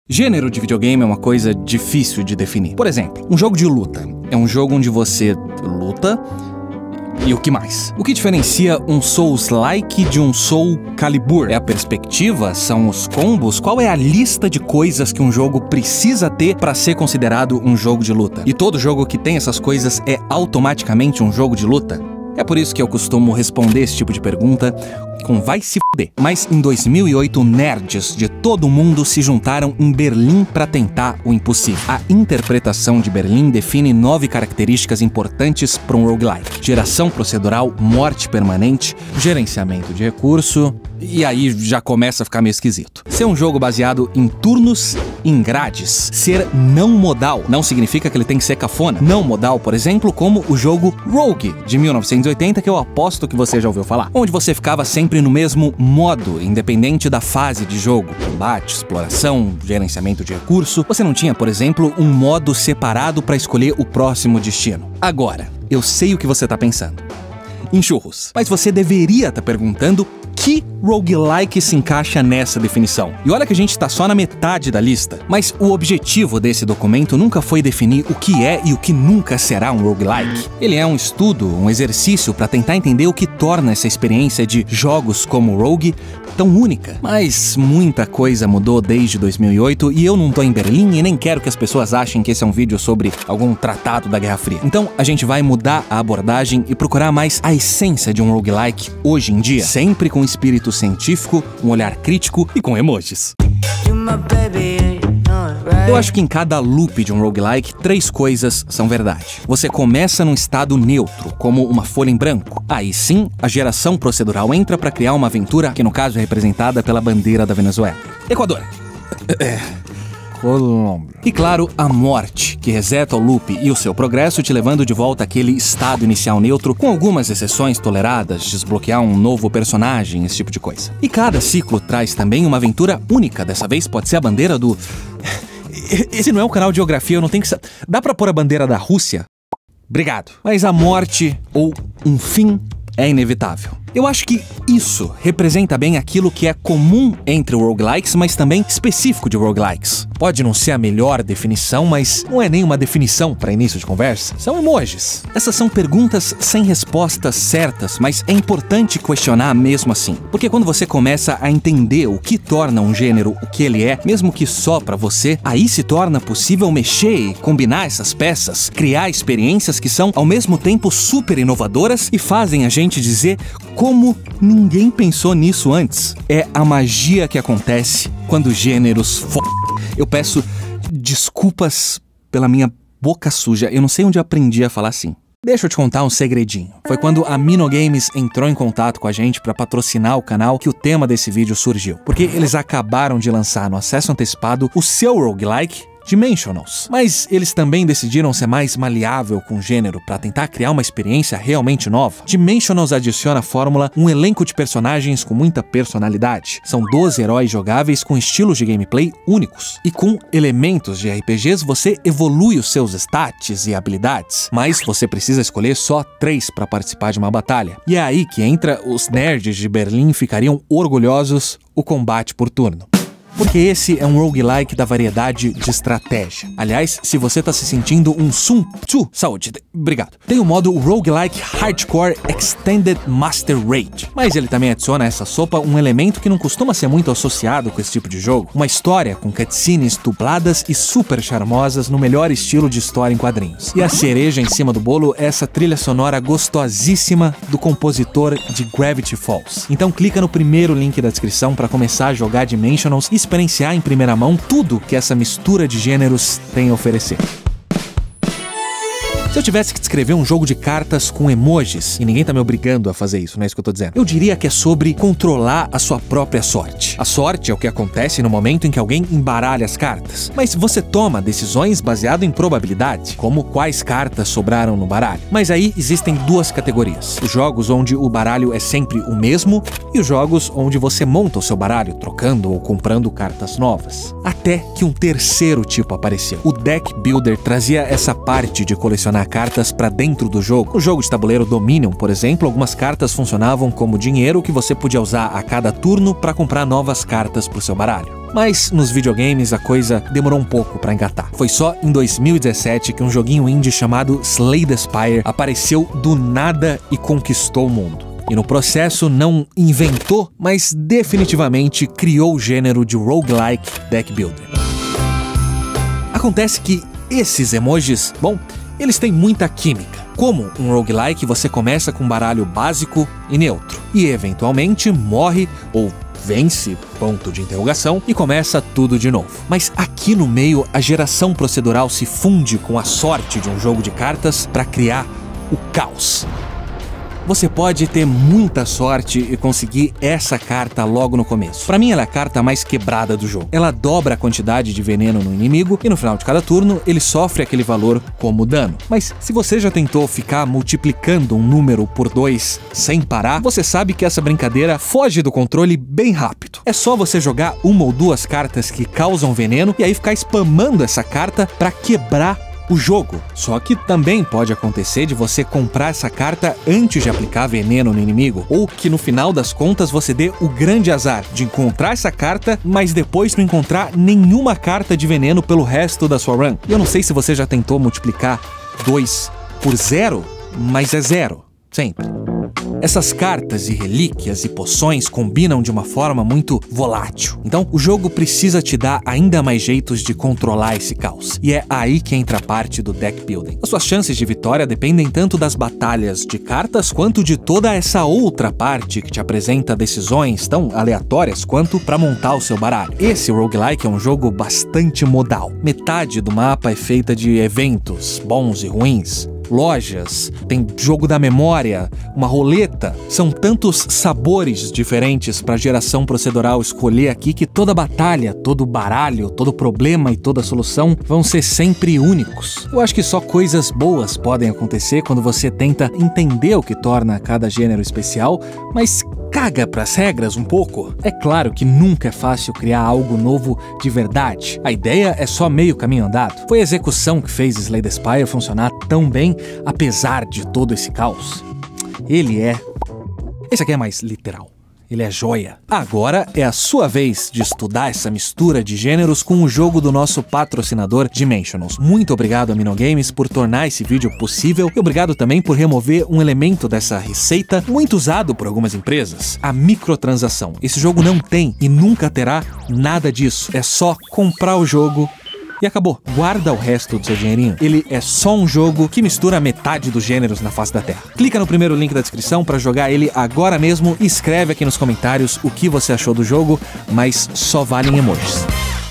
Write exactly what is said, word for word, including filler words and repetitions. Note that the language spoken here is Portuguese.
Gênero de videogame é uma coisa difícil de definir. Por exemplo, um jogo de luta é um jogo onde você luta e o que mais? O que diferencia um Souls-like de um Soul Calibur? É a perspectiva? São os combos? Qual é a lista de coisas que um jogo precisa ter para ser considerado um jogo de luta? E todo jogo que tem essas coisas é automaticamente um jogo de luta? É por isso que eu costumo responder esse tipo de pergunta com vai se fuder. Mas em dois mil e oito, nerds de todo mundo se juntaram em Berlim para tentar o impossível. A interpretação de Berlim define nove características importantes para um roguelike: geração procedural, morte permanente, gerenciamento de recurso, e aí já começa a ficar meio esquisito. Ser um jogo baseado em turnos, em grades. Ser não modal não significa que ele tem que ser cafona. Não modal, por exemplo, como o jogo Rogue, de mil novecentos e oitenta, que eu aposto que você já ouviu falar. Onde você ficava sempre no mesmo modo, independente da fase de jogo. Combate, exploração, gerenciamento de recurso. Você não tinha, por exemplo, um modo separado para escolher o próximo destino. Agora, eu sei o que você tá pensando. Em churros. Mas você deveria estar perguntando que roguelike se encaixa nessa definição. E olha que a gente tá só na metade da lista. Mas o objetivo desse documento nunca foi definir o que é e o que nunca será um roguelike. Ele é um estudo, um exercício para tentar entender o que torna essa experiência de jogos como Rogue tão única. Mas muita coisa mudou desde dois mil e oito e eu não tô em Berlim e nem quero que as pessoas achem que esse é um vídeo sobre algum tratado da Guerra Fria. Então a gente vai mudar a abordagem e procurar mais a essência de um roguelike hoje em dia, sempre com espírito científico, um olhar crítico e com emojis. Eu acho que em cada loop de um roguelike, três coisas são verdade. Você começa num estado neutro, como uma folha em branco. Aí sim, a geração procedural entra para criar uma aventura, que no caso é representada pela bandeira da Venezuela. Equador. Colômbia. E claro, a morte, que reseta o loop e o seu progresso, te levando de volta àquele estado inicial neutro, com algumas exceções toleradas, desbloquear um novo personagem, esse tipo de coisa. E cada ciclo traz também uma aventura única. Dessa vez pode ser a bandeira do... Esse não é um canal de geografia, eu não tenho que... Dá pra pôr a bandeira da Rússia? Obrigado. Mas a morte, ou um fim, é inevitável. Eu acho que isso representa bem aquilo que é comum entre roguelikes, mas também específico de roguelikes. Pode não ser a melhor definição, mas não é nenhuma definição para início de conversa. São emojis. Essas são perguntas sem respostas certas, mas é importante questionar mesmo assim. Porque quando você começa a entender o que torna um gênero o que ele é, mesmo que só para você, aí se torna possível mexer e combinar essas peças, criar experiências que são ao mesmo tempo super inovadoras e fazem a gente dizer como ninguém pensou nisso antes. É a magia que acontece quando gêneros f... Eu peço desculpas pela minha boca suja. Eu não sei onde eu aprendi a falar assim. Deixa eu te contar um segredinho. Foi quando a Minogames entrou em contato com a gente para patrocinar o canal que o tema desse vídeo surgiu. Porque eles acabaram de lançar no acesso antecipado o seu roguelike Dimensionals. Mas eles também decidiram ser mais maleável com o gênero para tentar criar uma experiência realmente nova. Dimensionals adiciona à fórmula um elenco de personagens com muita personalidade. São doze heróis jogáveis com estilos de gameplay únicos. E com elementos de R P Gs você evolui os seus stats e habilidades, mas você precisa escolher só três para participar de uma batalha. E é aí que entra os nerds de Berlim ficariam orgulhosos: o combate por turno. Porque esse é um roguelike da variedade de estratégia. Aliás, se você tá se sentindo um Sun Tzu, saúde, obrigado. Tem o modo roguelike Hardcore Extended Master Raid. Mas ele também adiciona a essa sopa um elemento que não costuma ser muito associado com esse tipo de jogo. Uma história com cutscenes dubladas e super charmosas no melhor estilo de história em quadrinhos. E a cereja em cima do bolo é essa trilha sonora gostosíssima do compositor de Gravity Falls. Então clica no primeiro link da descrição para começar a jogar Dimensionals e experienciar em primeira mão tudo que essa mistura de gêneros tem a oferecer. Se eu tivesse que descrever um jogo de cartas com emojis, e ninguém tá me obrigando a fazer isso, não é isso que eu tô dizendo, eu diria que é sobre controlar a sua própria sorte. A sorte é o que acontece no momento em que alguém embaralha as cartas. Mas você toma decisões baseado em probabilidade, como quais cartas sobraram no baralho. Mas aí existem duas categorias: os jogos onde o baralho é sempre o mesmo e os jogos onde você monta o seu baralho, trocando ou comprando cartas novas. Até que um terceiro tipo apareceu. O Deck Builder trazia essa parte de colecionar cartas para dentro do jogo. No jogo de tabuleiro Dominion, por exemplo, algumas cartas funcionavam como dinheiro que você podia usar a cada turno para comprar novas cartas para o seu baralho. Mas nos videogames a coisa demorou um pouco pra engatar. Foi só em dois mil e dezessete que um joguinho indie chamado Slay the Spire apareceu do nada e conquistou o mundo. E no processo não inventou, mas definitivamente criou o gênero de roguelike deck builder. Acontece que esses emojis, bom, eles têm muita química. Como um roguelike, você começa com um baralho básico e neutro, e eventualmente morre ou vence, ponto de interrogação, e começa tudo de novo. Mas aqui no meio, a geração procedural se funde com a sorte de um jogo de cartas para criar o caos. Você pode ter muita sorte e conseguir essa carta logo no começo. Pra mim, ela é a carta mais quebrada do jogo. Ela dobra a quantidade de veneno no inimigo e no final de cada turno, ele sofre aquele valor como dano. Mas se você já tentou ficar multiplicando um número por dois sem parar, você sabe que essa brincadeira foge do controle bem rápido. É só você jogar uma ou duas cartas que causam veneno e aí ficar spamando essa carta pra quebrar o jogo. Só que também pode acontecer de você comprar essa carta antes de aplicar veneno no inimigo, ou que no final das contas você dê o grande azar de encontrar essa carta, mas depois não encontrar nenhuma carta de veneno pelo resto da sua run. E eu não sei se você já tentou multiplicar dois por zero, mas é zero, sempre. Essas cartas e relíquias e poções combinam de uma forma muito volátil. Então, o jogo precisa te dar ainda mais jeitos de controlar esse caos. E é aí que entra a parte do deck building. As suas chances de vitória dependem tanto das batalhas de cartas, quanto de toda essa outra parte que te apresenta decisões tão aleatórias quanto para montar o seu baralho. Esse roguelike é um jogo bastante modal. Metade do mapa é feita de eventos, bons e ruins. Lojas, tem jogo da memória, uma roleta. São tantos sabores diferentes para a geração procedural escolher aqui que toda batalha, todo baralho, todo problema e toda solução vão ser sempre únicos. Eu acho que só coisas boas podem acontecer quando você tenta entender o que torna cada gênero especial, mas caga pras regras um pouco. É claro que nunca é fácil criar algo novo de verdade. A ideia é só meio caminho andado. Foi a execução que fez Slay the Spire funcionar tão bem, apesar de todo esse caos. Ele é... Esse aqui é mais literal. Ele é joia. Agora é a sua vez de estudar essa mistura de gêneros com o jogo do nosso patrocinador Dimensionals. Muito obrigado a Minogames por tornar esse vídeo possível e obrigado também por remover um elemento dessa receita muito usado por algumas empresas, a microtransação. Esse jogo não tem e nunca terá nada disso. É só comprar o jogo e acabou. Guarda o resto do seu dinheirinho. Ele é só um jogo que mistura metade dos gêneros na face da Terra. Clica no primeiro link da descrição para jogar ele agora mesmo e escreve aqui nos comentários o que você achou do jogo, mas só vale em emojis.